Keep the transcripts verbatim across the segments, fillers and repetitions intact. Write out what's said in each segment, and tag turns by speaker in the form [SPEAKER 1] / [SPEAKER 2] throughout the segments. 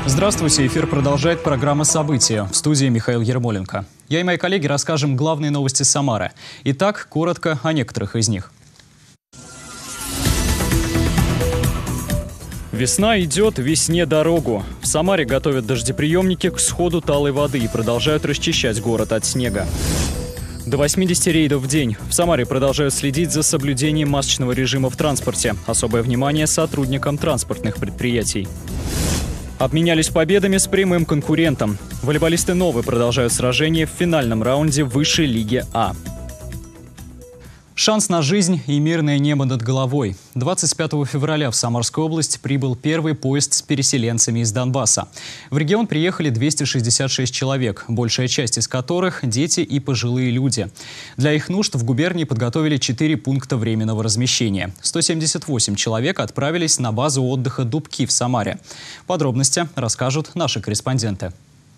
[SPEAKER 1] Здравствуйте, эфир продолжает программа «События». В студии Михаил Ермоленко. Я и мои коллеги расскажем главные новости Самары. Итак, коротко о некоторых из них. Весна идет, весне дорогу. В Самаре готовят дождеприемники к сходу талой воды и продолжают расчищать город от снега. До восьмидесяти рейдов в день. В Самаре продолжают следить за соблюдением масочного режима в транспорте. Особое внимание сотрудникам транспортных предприятий. Обменялись победами с прямым конкурентом. Волейболисты Новы продолжают сражение в финальном раунде высшей лиги А. Шанс на жизнь и мирное небо над головой. двадцать пятого февраля в Самарскую область прибыл первый поезд с переселенцами из Донбасса. В регион приехали двести шестьдесят шесть человек, большая часть из которых – дети и пожилые люди. Для их нужд в губернии подготовили четыре пункта временного размещения. сто семьдесят восемь человек отправились на базу отдыха «Дубки» в Самаре. Подробности расскажут наши корреспонденты.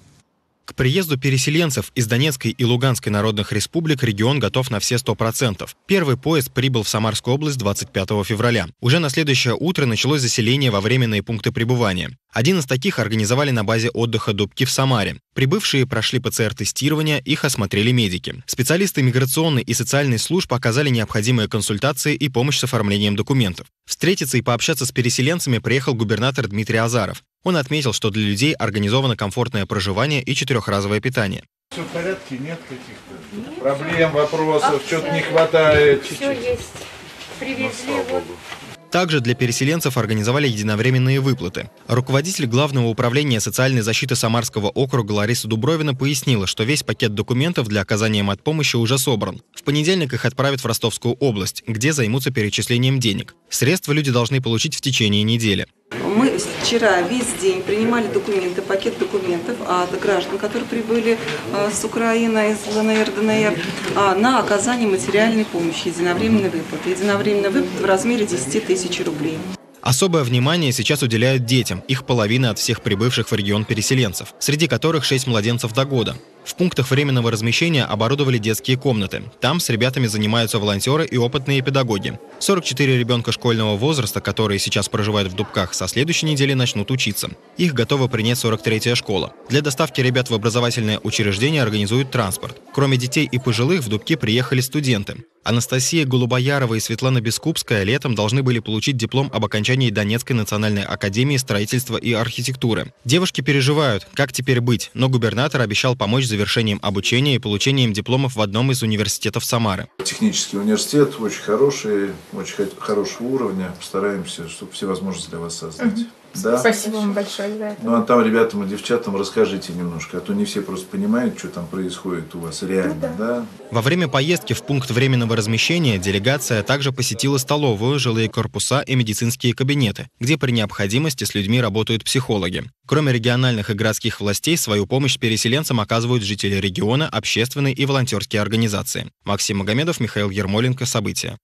[SPEAKER 2] К приезду переселенцев из Донецкой и Луганской народных республик регион готов на все сто процентов. Первый поезд прибыл в Самарскую область двадцать пятого февраля. Уже на следующее утро началось заселение во временные пункты пребывания. Один из таких организовали на базе отдыха «Дубки» в Самаре. Прибывшие прошли ПЦР-тестирование, их осмотрели медики. Специалисты миграционной и социальной служб оказали необходимые консультации и помощь с оформлением документов. Встретиться и пообщаться с переселенцами приехал губернатор Дмитрий Азаров. Он отметил, что для людей организовано комфортное проживание и четырехразовое питание.
[SPEAKER 3] Все в порядке, нет каких-то нет, проблем, вопросов, а что-то не хватает.
[SPEAKER 4] Все есть. Привезли. Ну,
[SPEAKER 2] Также для переселенцев организовали единовременные выплаты. Руководитель Главного управления социальной защиты Самарского округа Лариса Дубровина пояснила, что весь пакет документов для оказания матпомощи уже собран. В понедельник их отправят в Ростовскую область, где займутся перечислением денег. Средства люди должны получить в течение недели.
[SPEAKER 5] Мы вчера весь день принимали документы, пакет документов от граждан, которые прибыли с Украины, из ЛНР, ДНР, на оказание материальной помощи, единовременной выплаты. Единовременная выплата в размере десяти тысяч рублей.
[SPEAKER 2] Особое внимание сейчас уделяют детям, их половина от всех прибывших в регион переселенцев, среди которых шесть младенцев до года. В пунктах временного размещения оборудовали детские комнаты. Там с ребятами занимаются волонтеры и опытные педагоги. сорок четыре ребенка школьного возраста, которые сейчас проживают в Дубках, со следующей недели начнут учиться. Их готова принять сорок третья школа. Для доставки ребят в образовательное учреждение организуют транспорт. Кроме детей и пожилых, в Дубки приехали студенты. Анастасия Голубоярова и Светлана Бескупская летом должны были получить диплом об окончании Донецкой национальной академии строительства и архитектуры. Девушки переживают, как теперь быть, но губернатор обещал помочь с завершением обучения и получением дипломов в одном из университетов Самары.
[SPEAKER 3] Технический университет очень хороший, очень хорошего уровня. Постараемся, чтобы все возможности для вас создать. Mm-hmm. Да?
[SPEAKER 4] Спасибо вам большое за это.
[SPEAKER 3] Ну а там ребятам и девчатам расскажите немножко, а то не все просто понимают, что там происходит у вас реально, ну, да. да?
[SPEAKER 2] Во время поездки в пункт временного размещения делегация также посетила столовую, жилые корпуса и медицинские кабинеты, где при необходимости с людьми работают психологи. Кроме региональных и городских властей, свою помощь переселенцам оказывают жители региона, общественные и волонтерские организации. Максим Магомедов, Михаил Ермоленко. События.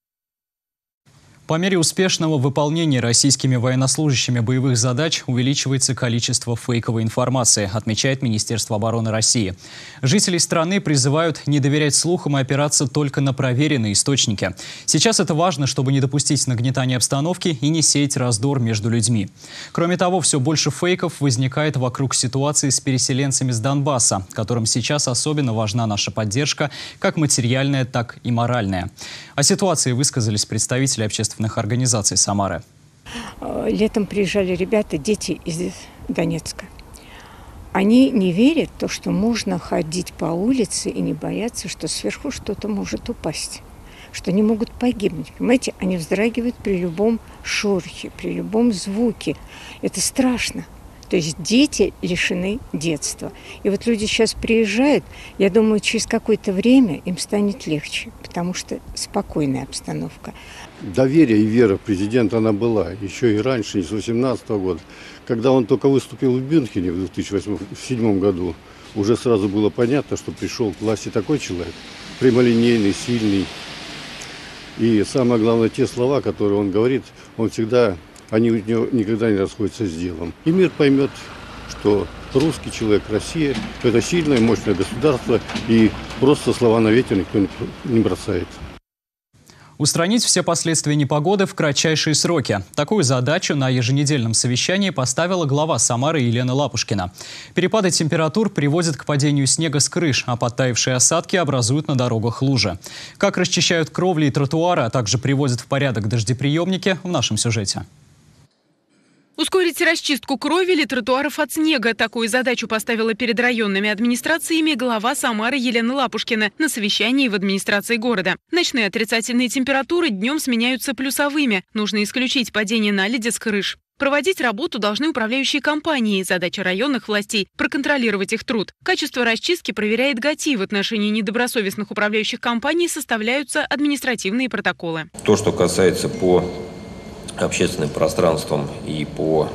[SPEAKER 1] По мере успешного выполнения российскими военнослужащими боевых задач увеличивается количество фейковой информации, отмечает Министерство обороны России. Жителей страны призывают не доверять слухам и опираться только на проверенные источники. Сейчас это важно, чтобы не допустить нагнетания обстановки и не сеять раздор между людьми. Кроме того, все больше фейков возникает вокруг ситуации с переселенцами с Донбасса, которым сейчас особенно важна наша поддержка, как материальная, так и моральная. О ситуации высказались представители общественных организаций Самары.
[SPEAKER 4] Летом приезжали ребята, дети из Донецка. Они не верят в то, что можно ходить по улице и не бояться, что сверху что-то может упасть, что они могут погибнуть. Понимаете, они вздрагивают при любом шорохе, при любом звуке. Это страшно. То есть дети лишены детства. И вот люди сейчас приезжают, я думаю, через какое-то время им станет легче, потому что спокойная обстановка.
[SPEAKER 6] Доверие и вера в президента она была еще и раньше, не с восемнадцатого года. Когда он только выступил в Мюнхене в две тысячи седьмом году, уже сразу было понятно, что пришел к власти такой человек, прямолинейный, сильный. И самое главное, те слова, которые он говорит, он всегда... они у него никогда не расходятся с делом. И мир поймет, что русский человек, Россия – это сильное, мощное государство, и просто слова на ветер никто не бросает.
[SPEAKER 1] Устранить все последствия непогоды в кратчайшие сроки. Такую задачу на еженедельном совещании поставила глава Самары Елена Лапушкина. Перепады температур приводят к падению снега с крыш, а подтаявшие осадки образуют на дорогах лужи. Как расчищают кровли и тротуары, а также приводят в порядок дождеприемники, в нашем сюжете.
[SPEAKER 7] Ускорить расчистку кровель и тротуаров от снега. Такую задачу поставила перед районными администрациями глава Самары Елена Лапушкина на совещании в администрации города. Ночные отрицательные температуры днем сменяются плюсовыми. Нужно исключить падение наледи с крыш. Проводить работу должны управляющие компании. Задача районных властей – проконтролировать их труд. Качество расчистки проверяет ГАТИ. В отношении недобросовестных управляющих компаний составляются административные протоколы.
[SPEAKER 8] То, что касается по общественным пространствам и по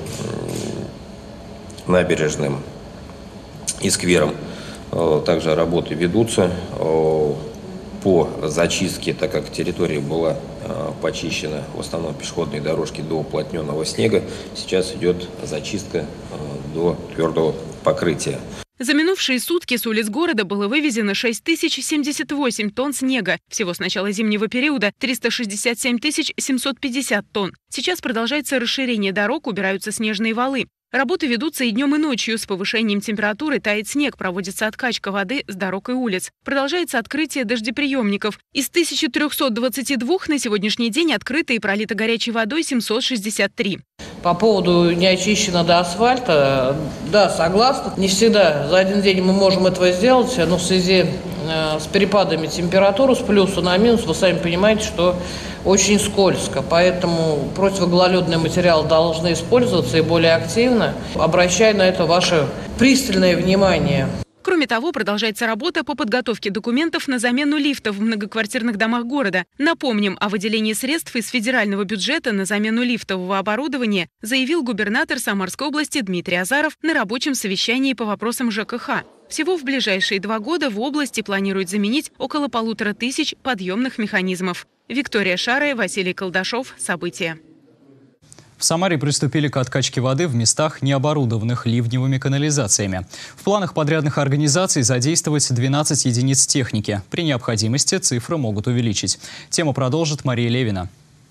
[SPEAKER 8] набережным и скверам, также работы ведутся по зачистке, так как территория была почищена, в основном пешеходные дорожки, до уплотненного снега. Сейчас идет зачистка до твердого покрытия.
[SPEAKER 7] За минувшие сутки с улиц города было вывезено шесть тысяч семьдесят восемь тонн снега. Всего с начала зимнего периода триста шестьдесят семь тысяч семьсот пятьдесят тонн. Сейчас продолжается расширение дорог, убираются снежные валы. Работы ведутся и днем, и ночью. С повышением температуры тает снег, проводится откачка воды с дорог и улиц. Продолжается открытие дождеприемников. Из тысячи трёхсот двадцати двух на сегодняшний день открыто и пролито горячей водой семьсот шестьдесят три.
[SPEAKER 9] По поводу не очищено до асфальта, да, согласна. Не всегда за один день мы можем этого сделать, но в связи э, с перепадами температуры с плюса на минус, вы сами понимаете, что очень скользко. Поэтому противогололедные материалы должны использоваться и более активно. Обращаю на это ваше пристальное внимание.
[SPEAKER 7] Кроме того, продолжается работа по подготовке документов на замену лифтов в многоквартирных домах города. Напомним, о выделении средств из федерального бюджета на замену лифтового оборудования заявил губернатор Самарской области Дмитрий Азаров на рабочем совещании по вопросам ЖКХ. Всего в ближайшие два года в области планируют заменить около полутора тысяч подъемных механизмов. Виктория Шарая, Василий Колдашов. События.
[SPEAKER 1] В Самаре приступили к откачке воды в местах, не оборудованных ливневыми канализациями. В планах подрядных организаций задействовать двенадцать единиц техники. При необходимости цифры могут увеличить. Тему продолжит Мария Левина.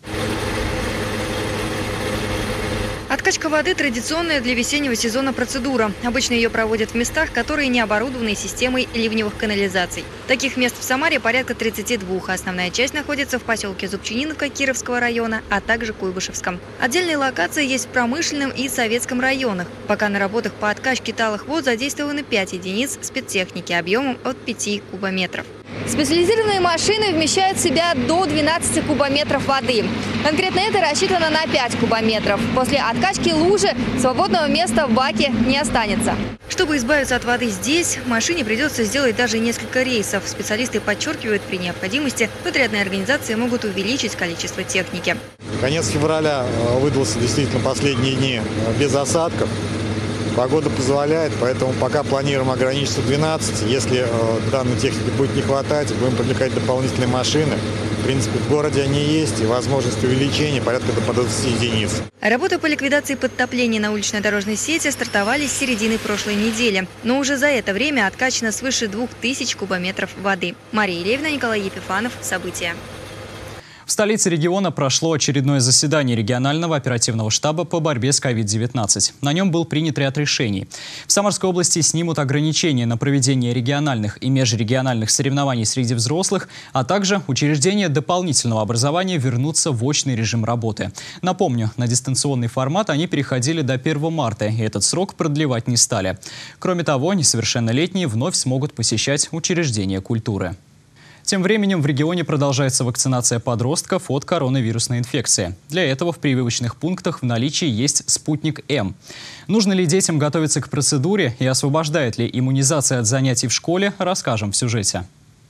[SPEAKER 10] Откачка воды – традиционная для весеннего сезона процедура. Обычно ее проводят в местах, которые не оборудованы системой ливневых канализаций. Таких мест в Самаре порядка тридцати двух. Основная часть находится в поселке Зубчининовка Кировского района, а также Куйбышевском. Отдельные локации есть в Промышленном и Советском районах. Пока на работах по откачке талых вод задействованы пять единиц спецтехники объемом от пяти кубометров. Специализированные машины вмещают в себя до двенадцати кубометров воды. Конкретно это рассчитано на пять кубометров. После откачки лужи свободного места в баке не останется. Чтобы избавиться от воды здесь, машине придется сделать даже несколько рейсов. Специалисты подчеркивают, при необходимости подрядные организации могут увеличить количество техники.
[SPEAKER 11] Конец февраля выдался действительно последние дни без осадков. Погода позволяет, поэтому пока планируем ограничиться двенадцатью. Если э, данной техники будет не хватать, будем привлекать дополнительные машины. В принципе, в городе они есть, и возможность увеличения порядка до двадцати единиц.
[SPEAKER 10] Работы по ликвидации подтопления на уличной дорожной сети стартовали с середины прошлой недели. Но уже за это время откачано свыше двух тысяч кубометров воды. Мария Левина, Николай Епифанов. События.
[SPEAKER 1] В столице региона прошло очередное заседание регионального оперативного штаба по борьбе с ковид девятнадцать. На нем был принят ряд решений. В Самарской области снимут ограничения на проведение региональных и межрегиональных соревнований среди взрослых, а также учреждения дополнительного образования вернутся в очный режим работы. Напомню, на дистанционный формат они переходили до первого марта, и этот срок продлевать не стали. Кроме того, несовершеннолетние вновь смогут посещать учреждения культуры. Тем временем в регионе продолжается вакцинация подростков от коронавирусной инфекции. Для этого в прививочных пунктах в наличии есть «Спутник М». Нужно ли детям готовиться к процедуре и освобождает ли иммунизация от занятий в школе, расскажем в сюжете.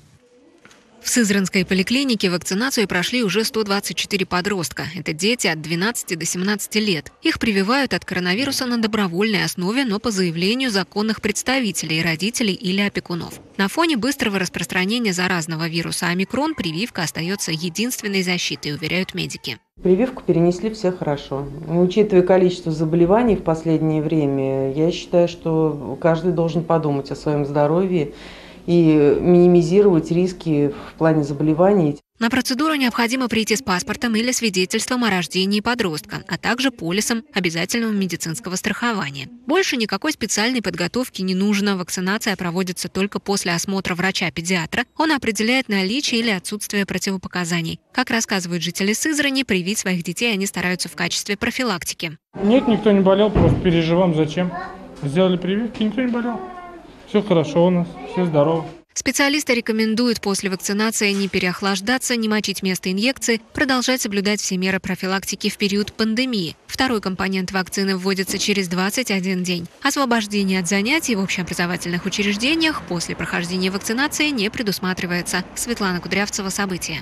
[SPEAKER 12] В Сызранской поликлинике вакцинацию прошли уже сто двадцать четыре подростка. Это дети от двенадцати до семнадцати лет. Их прививают от коронавируса на добровольной основе, но по заявлению законных представителей, родителей или опекунов. На фоне быстрого распространения заразного вируса омикрон прививка остается единственной защитой, уверяют медики.
[SPEAKER 13] Прививку перенесли все хорошо. Учитывая количество заболеваний в последнее время, я считаю, что каждый должен подумать о своем здоровье и минимизировать риски в плане заболеваний.
[SPEAKER 12] На процедуру необходимо прийти с паспортом или свидетельством о рождении подростка, а также полисом обязательного медицинского страхования. Больше никакой специальной подготовки не нужно. Вакцинация проводится только после осмотра врача-педиатра. Он определяет наличие или отсутствие противопоказаний. Как рассказывают жители Сызрани, привить своих детей они стараются в качестве профилактики.
[SPEAKER 14] Нет, никто не болел, просто переживаем. Зачем? Сделали прививки, никто не болел. Все хорошо у нас, все здоровы.
[SPEAKER 12] Специалисты рекомендуют после вакцинации не переохлаждаться, не мочить место инъекции, продолжать соблюдать все меры профилактики в период пандемии. Второй компонент вакцины вводится через двадцать один день. Освобождение от занятий в общеобразовательных учреждениях после прохождения вакцинации не предусматривается. Светлана Кудрявцева, события.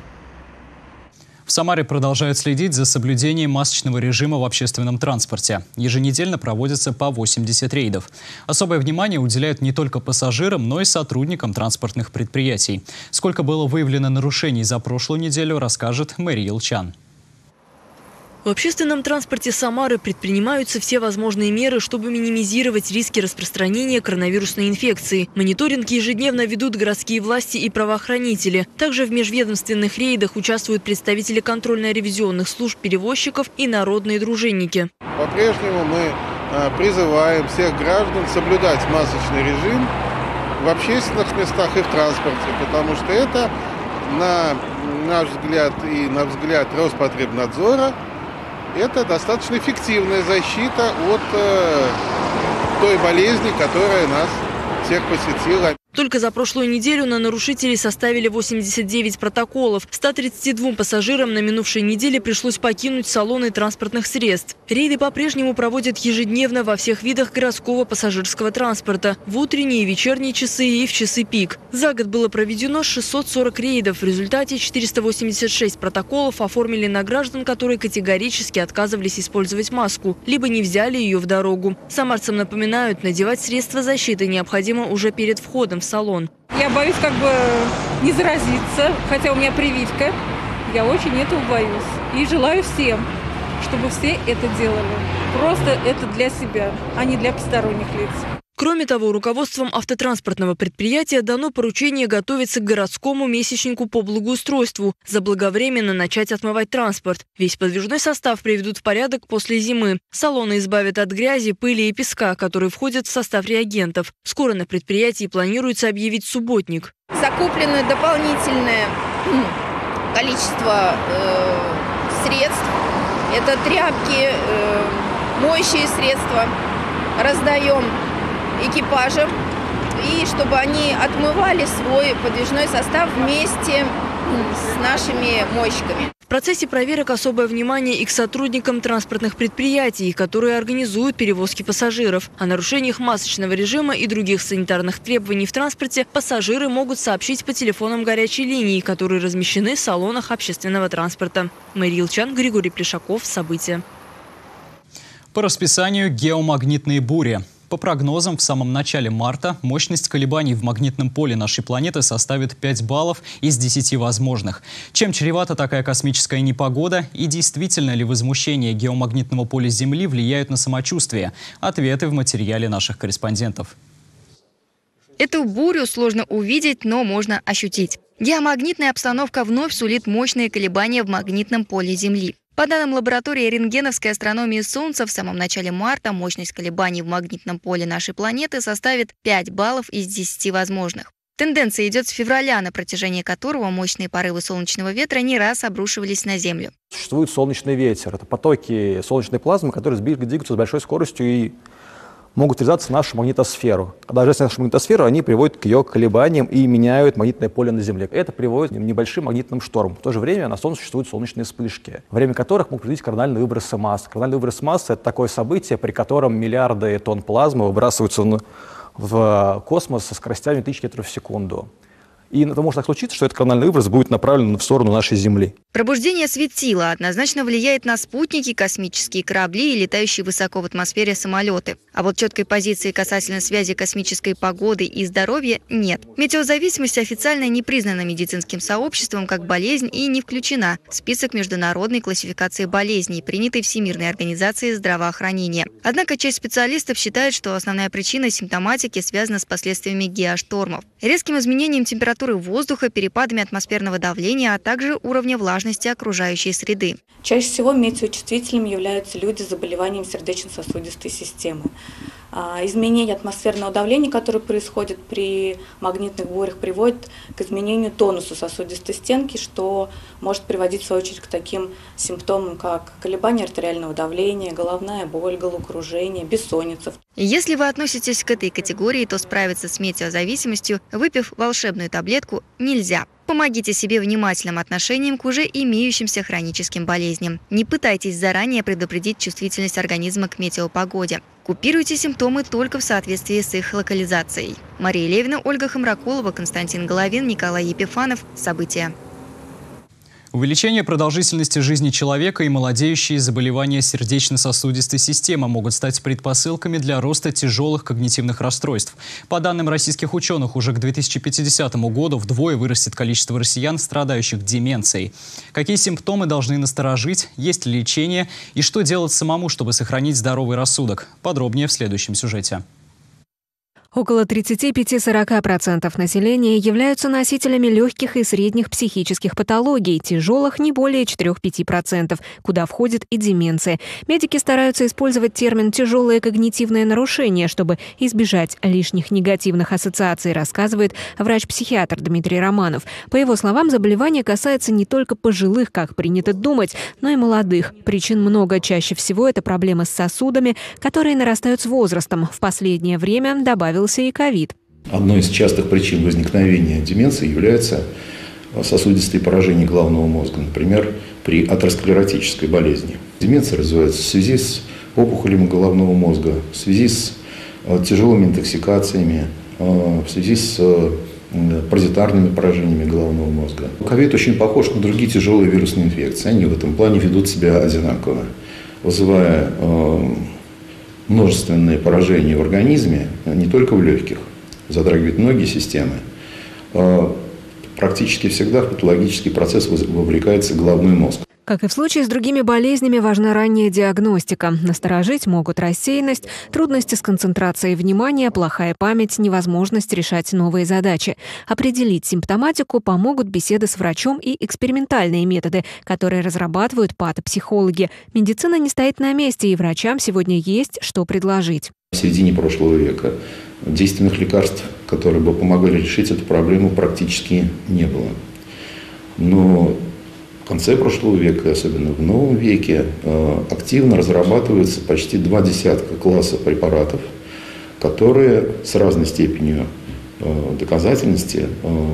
[SPEAKER 1] В Самаре продолжают следить за соблюдением масочного режима в общественном транспорте. Еженедельно проводятся по восемьдесят рейдов. Особое внимание уделяют не только пассажирам, но и сотрудникам транспортных предприятий. Сколько было выявлено нарушений за прошлую неделю, расскажет Мария Елчан.
[SPEAKER 15] В общественном транспорте Самары предпринимаются все возможные меры, чтобы минимизировать риски распространения коронавирусной инфекции. Мониторинг ежедневно ведут городские власти и правоохранители. Также в межведомственных рейдах участвуют представители контрольно-ревизионных служб перевозчиков и народные дружинники.
[SPEAKER 16] По-прежнему мы призываем всех граждан соблюдать масочный режим в общественных местах и в транспорте, потому что это, на наш взгляд и на взгляд Роспотребнадзора, это достаточно эффективная защита от э, той болезни, которая нас всех посетила.
[SPEAKER 15] Только за прошлую неделю на нарушителей составили восемьдесят девять протоколов. ста тридцати двум пассажирам на минувшей неделе пришлось покинуть салоны транспортных средств. Рейды по-прежнему проводят ежедневно во всех видах городского пассажирского транспорта. В утренние и вечерние часы и в часы пик. За год было проведено шестьсот сорок рейдов. В результате четыреста восемьдесят шесть протоколов оформили на граждан, которые категорически отказывались использовать маску, либо не взяли ее в дорогу. Самарцам напоминают, надевать средства защиты необходимо уже перед входом в салон.
[SPEAKER 17] Я боюсь как бы не заразиться, хотя у меня прививка. Я очень этого боюсь. И желаю всем, чтобы все это делали. Просто это для себя, а не для посторонних лиц.
[SPEAKER 15] Кроме того, руководством автотранспортного предприятия дано поручение готовиться к городскому месячнику по благоустройству, заблаговременно начать отмывать транспорт. Весь подвижной состав приведут в порядок после зимы. Салоны избавят от грязи, пыли и песка, которые входят в состав реагентов. Скоро на предприятии планируется объявить субботник.
[SPEAKER 18] Закуплено дополнительное количество э, средств. Это тряпки, э, моющие средства. Раздаем экипажам, и чтобы они отмывали свой подвижной состав вместе с нашими мойщиками.
[SPEAKER 15] В процессе проверок особое внимание и к сотрудникам транспортных предприятий, которые организуют перевозки пассажиров. О нарушениях масочного режима и других санитарных требований в транспорте пассажиры могут сообщить по телефонам горячей линии, которые размещены в салонах общественного транспорта. Мария Елчан, Григорий Плешаков. События.
[SPEAKER 1] По расписанию геомагнитные бури. По прогнозам, в самом начале марта мощность колебаний в магнитном поле нашей планеты составит пять баллов из десяти возможных. Чем чревата такая космическая непогода и действительно ли возмущение геомагнитного поля Земли влияют на самочувствие? Ответы в материале наших корреспондентов.
[SPEAKER 10] Эту бурю сложно увидеть, но можно ощутить. Геомагнитная обстановка вновь сулит мощные колебания в магнитном поле Земли. По данным лаборатории рентгеновской астрономии Солнца, в самом начале марта мощность колебаний в магнитном поле нашей планеты составит пять баллов из десяти возможных. Тенденция идет с февраля, на протяжении которого мощные порывы солнечного ветра не раз обрушивались на Землю.
[SPEAKER 19] Существует солнечный ветер. Это потоки солнечной плазмы, которые двигаются с большой скоростью и могут врезаться в нашу магнитосферу. Когда врезаются в нашу магнитосферу, они приводят к ее колебаниям и меняют магнитное поле на Земле. Это приводит к небольшим магнитным штормам. В то же время на Солнце существуют солнечные вспышки, во время которых могут происходить корональные выбросы масс. Корональный выброс массы — это такое событие, при котором миллиарды тонн плазмы выбрасываются в космос со скоростями тысячи метров в секунду. И это может так случиться, что этот корональный выброс будет направлен в сторону нашей Земли.
[SPEAKER 10] Пробуждение светила однозначно влияет на спутники, космические корабли и летающие высоко в атмосфере самолеты. А вот четкой позиции касательно связи космической погоды и здоровья нет. Метеозависимость официально не признана медицинским сообществом как болезнь и не включена в список международной классификации болезней, принятой Всемирной организацией здравоохранения. Однако часть специалистов считает, что основная причина симптоматики связана с последствиями геоштормов. Резким изменением температуры температуры воздуха, перепадами атмосферного давления, а также уровня влажности окружающей среды.
[SPEAKER 20] Чаще всего метеочувствительными являются люди с заболеванием сердечно-сосудистой системы. Изменение атмосферного давления, которое происходит при магнитных бурях, приводит к изменению тонуса сосудистой стенки, что может приводить в свою очередь к таким симптомам, как колебания артериального давления, головная боль, головокружение, бессонница.
[SPEAKER 10] Если вы относитесь к этой категории, то справиться с метеозависимостью, выпив волшебную таблетку, нельзя. Помогите себе внимательным отношением к уже имеющимся хроническим болезням. Не пытайтесь заранее предупредить чувствительность организма к метеопогоде. Купируйте симптомы только в соответствии с их локализацией. Мария Левина, Ольга Хамракулова, Константин Головин, Николай Епифанов. События.
[SPEAKER 1] Увеличение продолжительности жизни человека и молодеющие заболевания сердечно-сосудистой системы могут стать предпосылками для роста тяжелых когнитивных расстройств. По данным российских ученых, уже к две тысячи пятидесятому году вдвое вырастет количество россиян, страдающих деменцией. Какие симптомы должны насторожить, есть ли лечение и что делать самому, чтобы сохранить здоровый рассудок? Подробнее в следующем сюжете.
[SPEAKER 12] Около тридцати пяти — сорока процентов населения являются носителями легких и средних психических патологий, тяжелых не более четырёх-пяти процентов, куда входит и деменция. Медики стараются использовать термин «тяжелое когнитивное нарушение», чтобы избежать лишних негативных ассоциаций, рассказывает врач-психиатр Дмитрий Романов. По его словам, заболевание касается не только пожилых, как принято думать, но и молодых. Причин много. Чаще всего это проблемы с сосудами, которые нарастают с возрастом. В последнее время добавил и ковид.
[SPEAKER 21] Одной из частых причин возникновения деменции является сосудистые поражения головного мозга, например, при атеросклеротической болезни. Деменция развивается в связи с опухолями головного мозга, в связи с тяжелыми интоксикациями, в связи с паразитарными поражениями головного мозга. Ковид очень похож на другие тяжелые вирусные инфекции. Они в этом плане ведут себя одинаково, вызывая множественные поражения в организме, не только в легких, затрагивает многие системы. Практически всегда в патологический процесс вовлекается головной мозг.
[SPEAKER 12] Как и в случае с другими болезнями, важна ранняя диагностика. Насторожить могут рассеянность, трудности с концентрацией внимания, плохая память, невозможность решать новые задачи. Определить симптоматику помогут беседы с врачом и экспериментальные методы, которые разрабатывают патопсихологи. Медицина не стоит на месте, и врачам сегодня есть что предложить.
[SPEAKER 21] В середине прошлого века действенных лекарств, которые бы помогали решить эту проблему, практически не было. Но в конце прошлого века, особенно в новом веке, активно разрабатывается почти два десятка классов препаратов, которые с разной степенью доказательности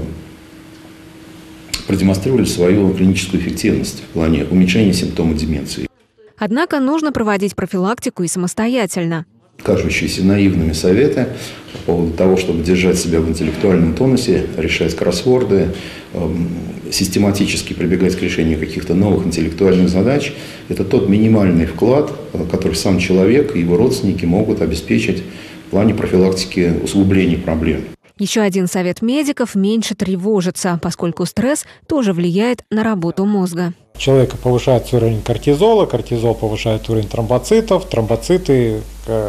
[SPEAKER 21] продемонстрировали свою клиническую эффективность в плане уменьшения симптомов деменции.
[SPEAKER 12] Однако нужно проводить профилактику и самостоятельно.
[SPEAKER 21] Кажущиеся наивными советы по поводу того, чтобы держать себя в интеллектуальном тонусе, решать кроссворды, систематически прибегать к решению каких-то новых интеллектуальных задач, это тот минимальный вклад, который сам человек и его родственники могут обеспечить в плане профилактики усугубления проблем.
[SPEAKER 12] Еще один совет медиков – меньше тревожиться, поскольку стресс тоже влияет на работу мозга.
[SPEAKER 11] У человека повышается уровень кортизола, кортизол повышает уровень тромбоцитов, тромбоциты,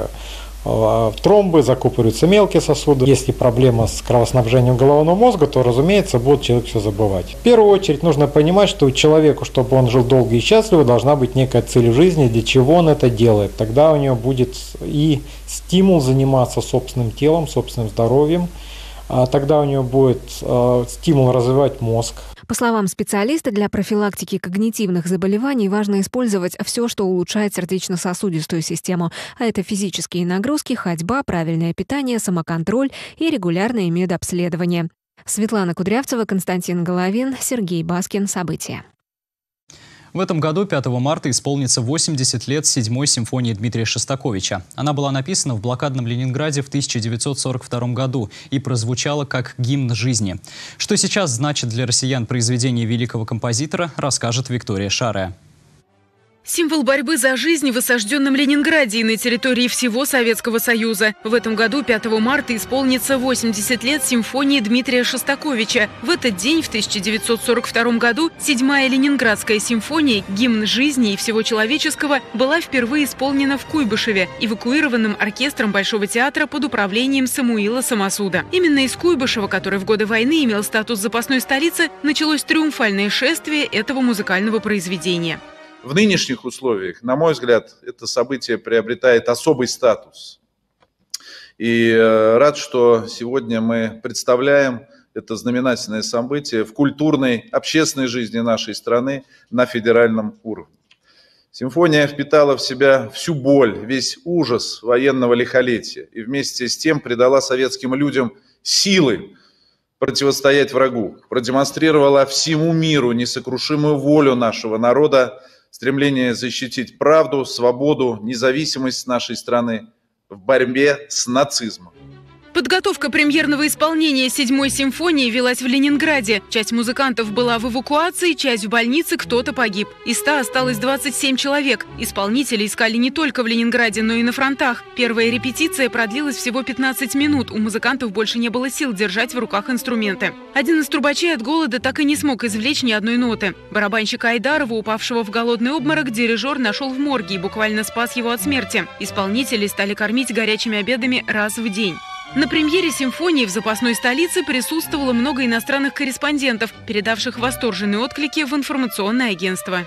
[SPEAKER 11] тромбы, закупориваются мелкие сосуды. Если проблема с кровоснабжением головного мозга, то, разумеется, будет человек все забывать. В первую очередь нужно понимать, что человеку, чтобы он жил долго и счастливо, должна быть некая цель в жизни, для чего он это делает. Тогда у него будет и стимул заниматься собственным телом, собственным здоровьем. Тогда у него будет э, стимул развивать мозг.
[SPEAKER 12] По словам специалиста, для профилактики когнитивных заболеваний важно использовать все, что улучшает сердечно-сосудистую систему. А это физические нагрузки, ходьба, правильное питание, самоконтроль и регулярные медобследования. Светлана Кудрявцева, Константин Головин, Сергей Баскин. События.
[SPEAKER 1] В этом году, пятого марта, исполнится восемьдесят лет седьмой симфонии Дмитрия Шостаковича. Она была написана в блокадном Ленинграде в тысяча девятьсот сорок втором году и прозвучала как гимн жизни. Что сейчас значит для россиян произведение великого композитора, расскажет Виктория Шарая.
[SPEAKER 7] Символ борьбы за жизнь в осажденном Ленинграде и на территории всего Советского Союза. В этом году, пятого марта, исполнится восемьдесят лет симфонии Дмитрия Шостаковича. В этот день, в тысяча девятьсот сорок втором году, седьмая Ленинградская симфония, гимн жизни и всего человеческого, была впервые исполнена в Куйбышеве, эвакуированным оркестром Большого театра под управлением Самуила Самосуда. Именно из Куйбышева, который в годы войны имел статус запасной столицы, началось триумфальное шествие этого музыкального произведения.
[SPEAKER 3] В нынешних условиях, на мой взгляд, это событие приобретает особый статус. И рад, что сегодня мы представляем это знаменательное событие в культурной, общественной жизни нашей страны на федеральном уровне. Симфония впитала в себя всю боль, весь ужас военного лихолетия и вместе с тем придала советским людям силы противостоять врагу, продемонстрировала всему миру несокрушимую волю нашего народа, стремление защитить правду, свободу, независимость нашей страны в борьбе с нацизмом.
[SPEAKER 7] Подготовка премьерного исполнения седьмой симфонии велась в Ленинграде. Часть музыкантов была в эвакуации, часть в больнице, кто-то погиб. Из ста осталось двадцать семь человек. Исполнители искали не только в Ленинграде, но и на фронтах. Первая репетиция продлилась всего пятнадцать минут. У музыкантов больше не было сил держать в руках инструменты. Один из трубачей от голода так и не смог извлечь ни одной ноты. Барабанщика Айдарова, упавшего в голодный обморок, дирижер нашел в морге и буквально спас его от смерти. Исполнители стали кормить горячими обедами раз в день. На премьере симфонии в запасной столице присутствовало много иностранных корреспондентов, передавших восторженные отклики в информационное агентство.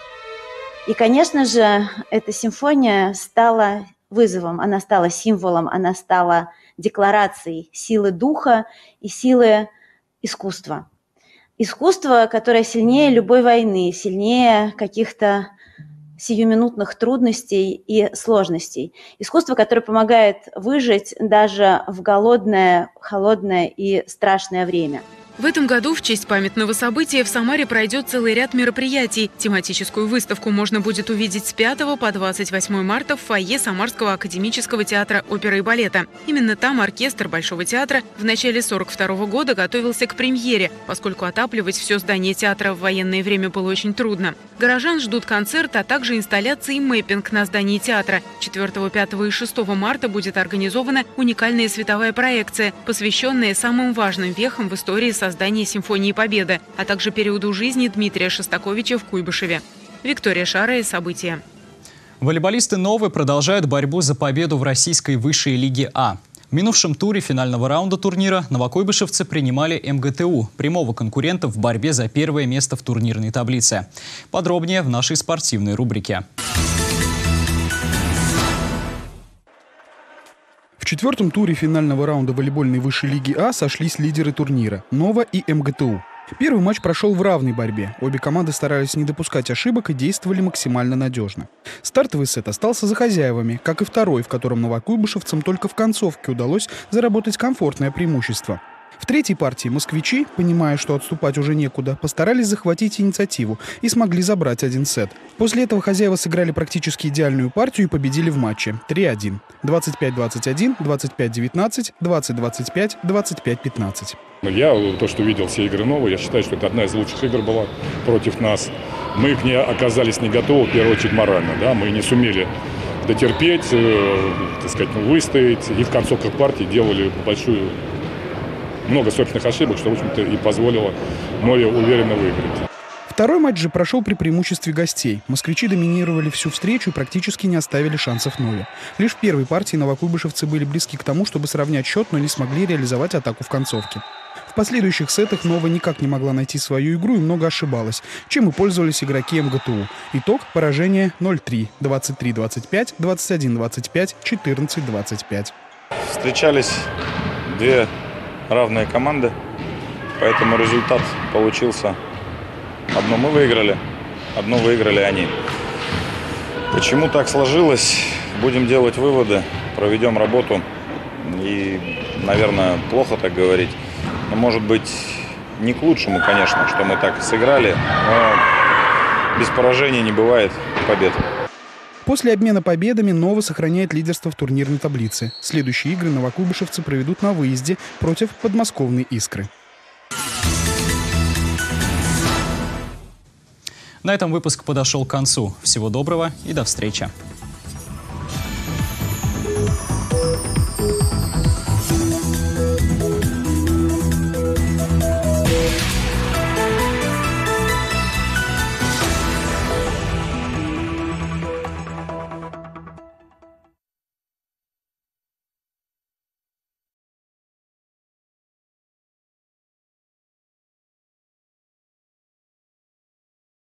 [SPEAKER 5] И, конечно же, эта симфония стала вызовом, она стала символом, она стала декларацией силы духа и силы искусства. Искусство, которое сильнее любой войны, сильнее каких-то сиюминутных трудностей и сложностей. Искусство, которое помогает выжить даже в голодное, холодное и страшное время.
[SPEAKER 7] В этом году в честь памятного события в Самаре пройдет целый ряд мероприятий. Тематическую выставку можно будет увидеть с пятого по двадцать восьмое марта в фойе Самарского академического театра оперы и балета. Именно там оркестр Большого театра в начале сорок второго года готовился к премьере, поскольку отапливать все здание театра в военное время было очень трудно. Горожан ждут концерт, а также инсталляции и мэппинг на здании театра. четвёртого, пятого и шестого марта будет организована уникальная световая проекция, посвященная самым важным вехам в истории создания симфонии Победы, а также периоду жизни Дмитрия Шостаковича в Куйбышеве. Виктория Шарая, события.
[SPEAKER 1] Волейболисты «Новы» продолжают борьбу за победу в российской высшей лиге А. В минувшем туре финального раунда турнира новокуйбышевцы принимали эм гэ тэ у, прямого конкурента в борьбе за первое место в турнирной таблице. Подробнее в нашей спортивной рубрике.
[SPEAKER 22] В четвертом туре финального раунда волейбольной высшей лиги А сошлись лидеры турнира – «Нова» и эм гэ тэ у. Первый матч прошел в равной борьбе. Обе команды старались не допускать ошибок и действовали максимально надежно. Стартовый сет остался за хозяевами, как и второй, в котором новокуйбышевцам только в концовке удалось заработать комфортное преимущество. В третьей партии москвичи, понимая, что отступать уже некуда, постарались захватить инициативу и смогли забрать один сет. После этого хозяева сыграли практически идеальную партию и победили в матче три один. двадцать пять двадцать один, двадцать пять девятнадцать, двадцать двадцать пять, двадцать пять пятнадцать.
[SPEAKER 23] Я то, что видел все игры «Новые», я считаю, что это одна из лучших игр была против нас. Мы к ней оказались не готовы, в первую очередь, морально. Да? Мы не сумели дотерпеть, э, так сказать, выстоять. И в концовках партии делали большую... много собственных ошибок, что, в общем-то, и позволило Нове уверенно выиграть.
[SPEAKER 22] Второй матч же прошел при преимуществе гостей. Москвичи доминировали всю встречу и практически не оставили шансов Нове. Лишь в первой партии новокуйбышевцы были близки к тому, чтобы сравнять счет, но не смогли реализовать атаку в концовке. В последующих сетах Нова никак не могла найти свою игру и много ошибалась, чем и пользовались игроки эм гэ тэ у. Итог – поражение ноль три, двадцать три двадцать пять, двадцать один двадцать пять, четырнадцать двадцать пять.
[SPEAKER 24] Встречались две равные команды, поэтому результат получился. Одно мы выиграли, одно выиграли они. Почему так сложилось? Будем делать выводы, проведем работу. И, наверное, плохо так говорить. Но, может быть, не к лучшему, конечно, что мы так сыграли. Но без поражений не бывает побед.
[SPEAKER 22] После обмена победами Нова сохраняет лидерство в турнирной таблице. Следующие игры новокуйбышевцы проведут на выезде против подмосковной «Искры».
[SPEAKER 1] На этом выпуск подошел к концу. Всего доброго и до встречи.